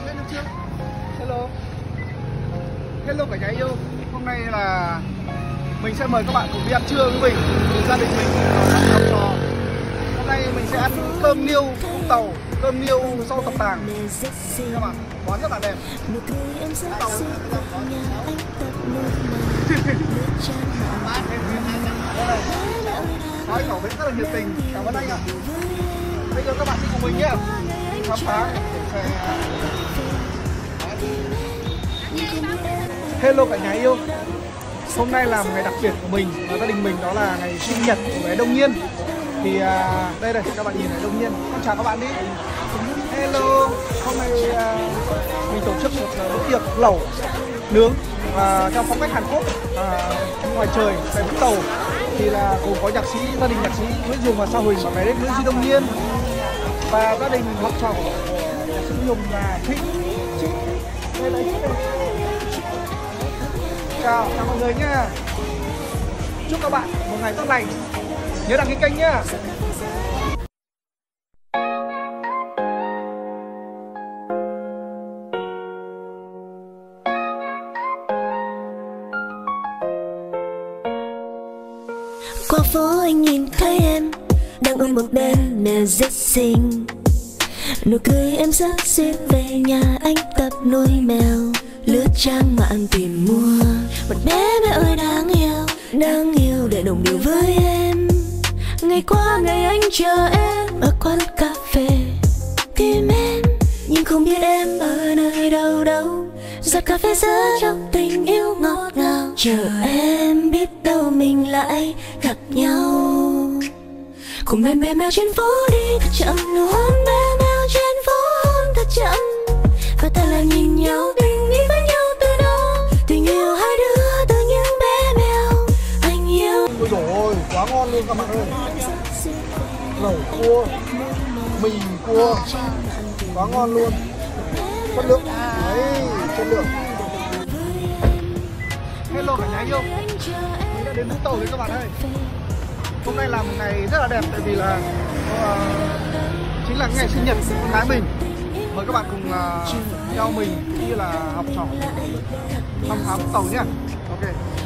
lên được chưa? Hello. Hello cả nhà yêu. Hôm nay là mình sẽ mời các bạn cùng đi ăn trưa với mình, cùng gia đình mình ở Học Trò. Hôm nay mình sẽ ăn cơm niêu Vũng Tàu, cơm niêu rau thập tàng. Các bạn, món rất là đẹp. Vũng Tàu. Nói khẩu vị rất là nhiệt tình. Cảm ơn anh ạ. Bây giờ các bạn đi cùng mình nhé, khám phá để Hello cả nhà yêu. Hôm nay là một ngày đặc biệt của mình và gia đình mình, đó là ngày sinh nhật của bé Đông Nhiên. Thì đây các bạn nhìn này, Đông Nhiên, con chào các bạn đi. Hello. Hôm nay mình tổ chức một bữa tiệc lẩu nướng theo phong cách Hàn Quốc ngoài trời tại Vũng Tàu. Thì là gồm có gia đình nhạc sĩ Nguyễn Dùng và Sa Huỳnh và bé Nguyễn Duy Đông Nhiên, và gia đình học trò của nhạc sĩ Hùng là Thịnh. Đây là chào mọi người nhé. Chúc các bạn một ngày tốt lành. Nhớ đăng ký kênh nhé. Qua phố anh nhìn thấy em đang ôm một bé mẹ rất xinh. Nụ cười em rất duyên, về nhà anh tập nuôi mèo, lướt trang mạng tìm mua một bé mẹ ơi đáng yêu để đồng điệu với em. Ngày qua ngày anh chờ em ở quán cà phê tìm em, nhưng không biết em ở nơi đâu. Giọt cà phê giữa trong tình yêu ngọt ngào, chờ em biết đâu mình lại gặp nhau. Cùng em bé mèo trên phố đi thật chậm, hôn bé mèo trên phố hôn thật chậm, và ta lại nhìn nhau tình đi với nhau từ đó. Tình yêu hai đứa từ những bé mèo anh yêu. Ôi dồi ôi, quá ngon luôn các bạn ơi. Lẩu cua, mì cua, quá ngon luôn. Chất lượng, đấy, chất lượng. Hello cả nhà yêu. Mình đã đến Vũng Tàu rồi các bạn ơi. Hôm nay là một ngày rất là đẹp, tại vì là chính là ngày sinh nhật của con gái mình. Mời các bạn cùng theo mình cũng như là học trò khám phá Vũng Tàu nhé. Ok.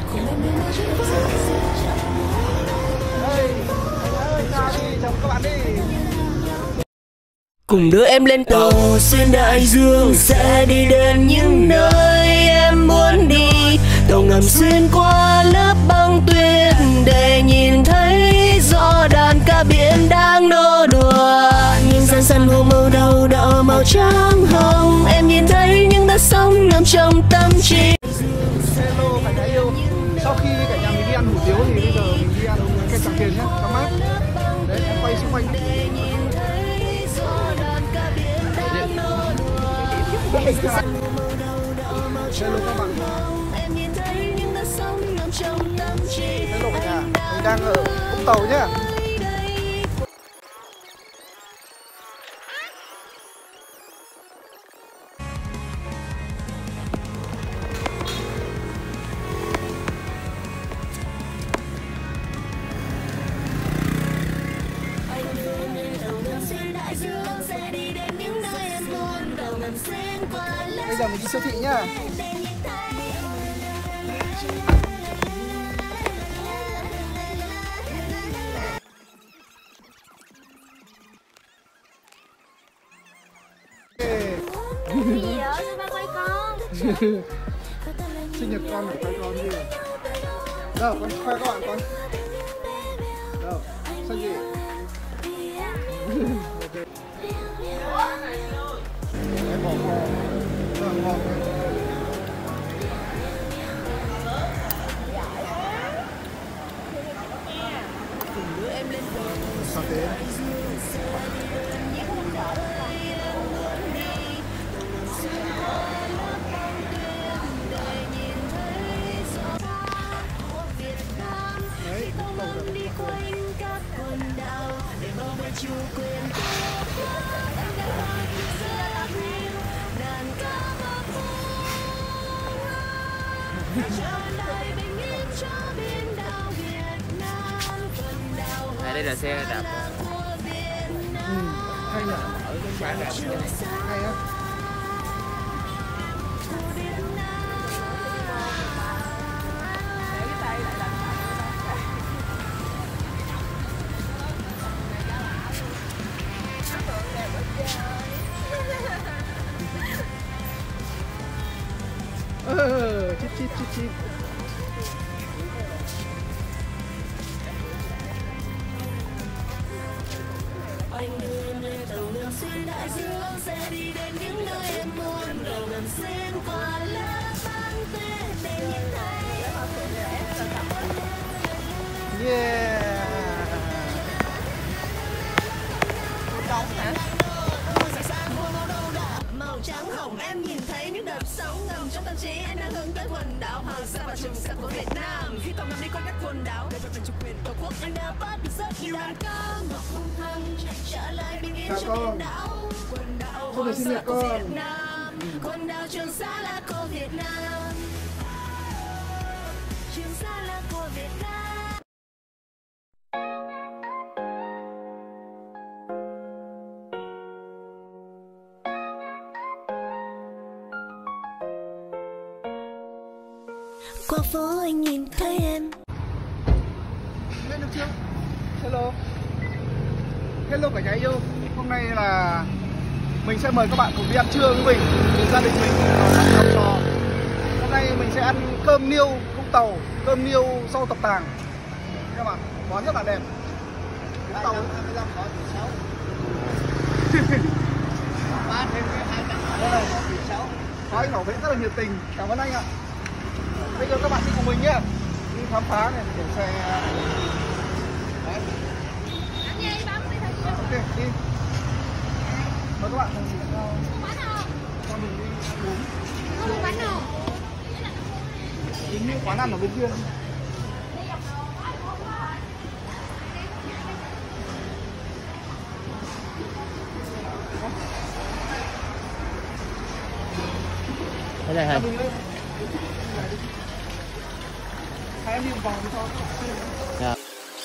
Đây, chào các bạn đi. Cùng đưa em lên tàu xuyên đại dương, sẽ đi đến những nơi em muốn đi. Tàu ngầm xuyên qua lớp băng tuyết để nhìn thấy rõ đàn ca biển đang nô đùa. Nhìn dần dần hồ màu đầu đỏ màu trắng hồng, em nhìn thấy những đất sông ngầm trong tâm trí. Hello cả nhà yêu. Sau khi cả nhà mình đi ăn hủ tiếu thì bây giờ mình đi ăn cây tràng tiền nhé, có mát. Đấy, em quay xung quanh. Hello các bạn. Hello cả nhà. Mình đang ở Vũng Tàu nhé. Bây giờ mình đi siêu thị nhá. Gì vậy? Sao ba quay con? Sinh nhật con phải quay con đi. Đâu, con khoe các bạn con. Đâu, sao gì? Ok. Em bỏ kho. Rất là ngon đấy. Sao thế? Đây là xe đạp. Hay nhỉ? Ở cái bán đạp như này. Hay á. Chít chít chít chít. Anh đưa em lên tàu ngầm xuyên đại dương, sẽ đi đến những nơi em muốn. Tàu ngầm xuyên qua lớp băng tuyết để nhìn thấy. Yeah. Màu trắng hồng em nhìn thấy những đợt sóng ngầm trong tâm trí. Em đang hướng tới quần đảo Hoàng Sa và Trường Sa của Việt Nam. Khi tàu ngầm đi qua các quần đảo để giành chủ quyền tổ quốc, anh đã bắt được rất nhiều đàn ca ngọc hung hăng trở lại bình yên trên biển đảo. Quần đảo Hoàng Sa của Việt Nam, quần đảo Trường Sa là của Việt Nam. Trường Sa là của Việt Nam. Qua phố anh nhìn thấy em. Lên được chưa? Hello. Hello cả nhà yêu. Hôm nay là mình sẽ mời các bạn cùng đi ăn trưa với mình, cùng gia đình mình ở Học Trò. Hôm nay mình sẽ ăn cơm niêu Vũng Tàu, cơm niêu rau tập tàng. Các bạn, món rất là đẹp. Vũng Tàu 25 có 6. Phát thêm 200. Có anh bảo vệ rất là nhiệt tình. Cảm ơn anh ạ. Bây giờ các bạn đi cùng mình nhé, đi khám phá này, để xe. Đấy. Ok, đi. Mời các bạn cùng cho mình đi uống. Không bánh đâu. Chính như quán ăn ở bên kia. Thế này hả? Hai em đi một vòng thôi. Dạ.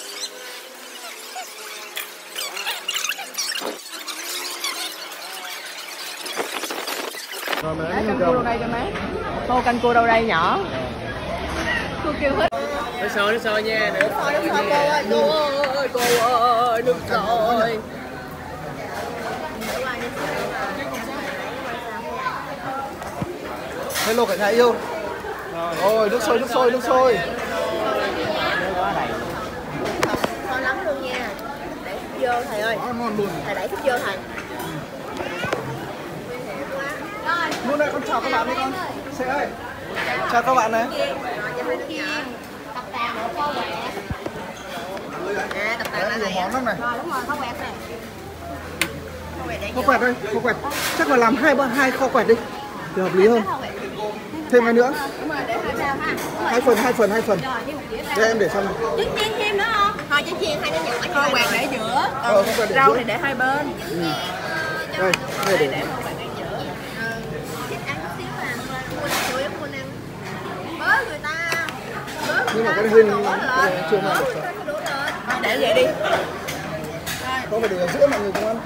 Đấy, canh cua đâu đây cho má. Tô canh cua đâu đây nhỏ. Cô kêu hết. Nước sôi nha. Nước sôi cô ơi, cô ơi, nước sôi. Hello cả nhà yêu. Ôi, nước sôi, nước sôi, nước sôi. Ngon lắm luôn nha. Đẩy thích vô thầy ơi. Ngon luôn. Thầy đẩy thích vô thầy. Luôn đây, con chào các bạn đi con. Xe ơi. Chào các bạn này. Tập tàng của cô quẹt. À, tập tàng là nhiều này. món lắm này. Rồi đúng rồi, có quẹt này. Kho quẹt đây, kho quẹt. Chắc là làm hai kho quẹt đi. Thì hợp lý hơn. Thêm cái nữa. Đúng rồi, để hai sao ha. Hai phần. Rồi, thêm một dĩa rau. Để em để xong. Trứng chiên thêm nữa không? Thôi trứng chiên hai đứa nhỏ. Kho quẹt để giữa. Kho quẹt để Rau giữa. thì để hai bên. Đây, đây để. Để kho quẹt để giữa. Thích ăn chút xíu là mua là chủ yếu mua ăn. Bớ người ta. Nhưng mà cái này hơi chưa ngon. Để vậy đi. Có phải để ở giữa mọi người cùng ăn.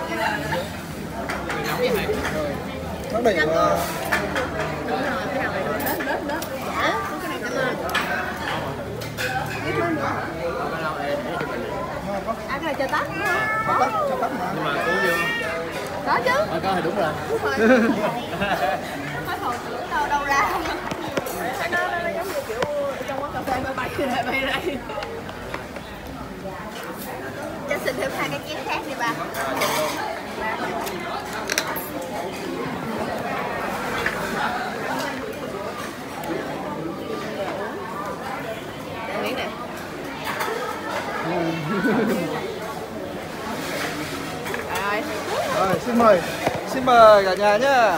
Nó đẩy vào. À, cái này cho tắt đúng không? Cho tắt mà. Nhưng mà cứu chưa? Có chứ. Có thì đúng rồi. Mấy hồi tưởng đâu ra. Nó giống như kiểu trong quán cà phê bay đây. Cho xin thêm hai cái chén khác đi ba. Để miếng nè. Rồi, xin mời cả nhà nhá.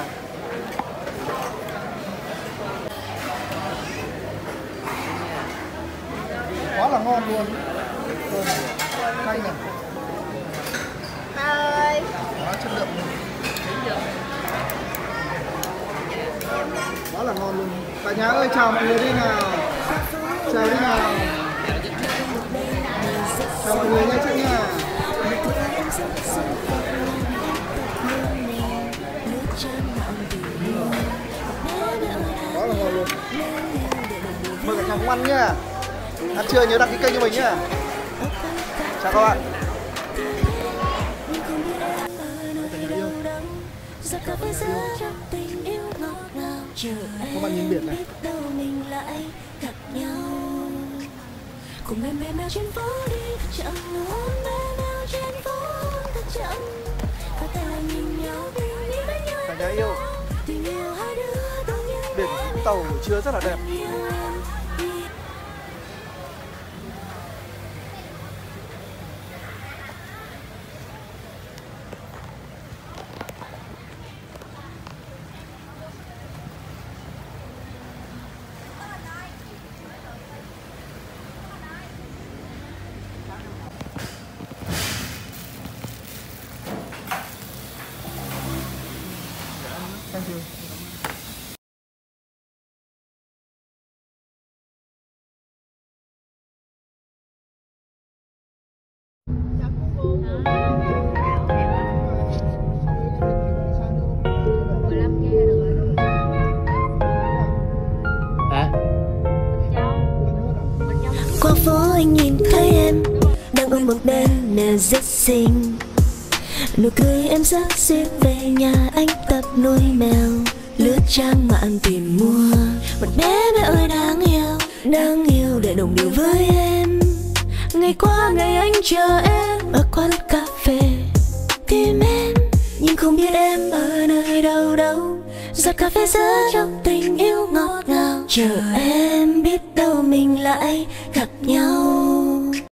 Quá là ngon luôn. Cay này. Ba ơi. Quá chất lượng. Quá là ngon luôn. Cả nhà ơi, chào mọi người đi nào. Chào đi nào. Chào mọi người nha chị nha. Quá là ngon luôn. Mời cả nhà cùng ăn nhá. Ăn trưa nhớ đăng ký kênh cho mình nhá. Chào các bạn. Giọt cà phê giữa trong tình yêu ngọt ngào. Các bạn nhìn biển này. Cùng em bé mèo trên phố đi chậm, ôm bé mèo trên phố thật chậm, và tay lại nhìn nhau tình yêu bên nhau. Cả nhà yêu. Tình yêu hai đứa đương nhiên. Biển Vũng Tàu buổi trưa rất là đẹp. Thank you. Hả? Qua phố anh nhìn thấy em đang ôm một bé mèo rất xinh. Nụ cười em rất xuyên về nhà anh tập nuôi mèo, lướt trang mạng tìm mua một bé mèo ơi đáng yêu để đồng điệu với em. Ngày qua ngày anh chờ em ở quán cà phê tìm em, nhưng không biết em ở nơi đâu đâu. Giọt cà phê giữa trong tình yêu ngọt ngào, chờ em biết đâu mình lại gặp nhau.